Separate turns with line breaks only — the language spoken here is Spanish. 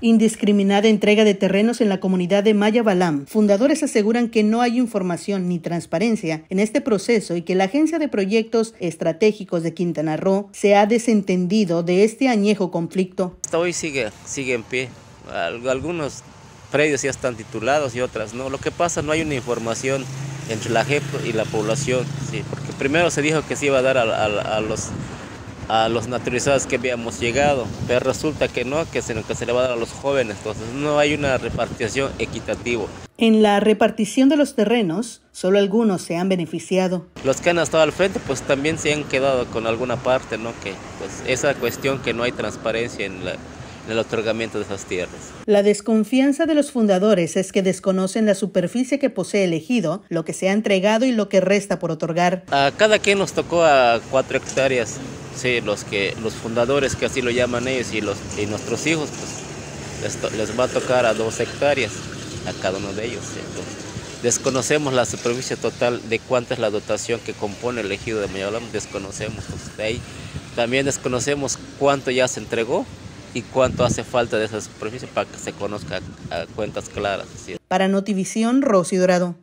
Indiscriminada entrega de terrenos en la comunidad de Maya Balam. Fundadores aseguran que no hay información ni transparencia en este proceso y que la Agencia de Proyectos Estratégicos de Quintana Roo se ha desentendido de este añejo conflicto.
Hasta hoy sigue en pie. Algunos predios ya están titulados y otras no. Lo que pasa, no hay una información entre la JEP y la población, sí, porque primero se dijo que se iba a dar a los naturalizados que habíamos llegado, pero resulta que no, que se le va a dar a los jóvenes, entonces no hay una repartición equitativa.
En la repartición de los terrenos, solo algunos se han beneficiado.
Los que han estado al frente pues también se han quedado con alguna parte, ¿no? Que pues esa cuestión que no hay transparencia en el otorgamiento de esas tierras.
La desconfianza de los fundadores es que desconocen la superficie que posee el ejido, lo que se ha entregado y lo que resta por otorgar.
A cada quien nos tocó a 4 hectáreas, sí, los fundadores, que así lo llaman ellos, y nuestros hijos, pues les va a tocar a 2 hectáreas a cada uno de ellos. ¿Sí? Entonces, desconocemos la superficie total de cuánta es la dotación que compone el ejido de Maya Balam, desconocemos. Entonces, de ahí también desconocemos cuánto ya se entregó y cuánto hace falta de esa superficie para que se conozca a cuentas claras. ¿Sí?
Para Notivisión, Rosy Dorado.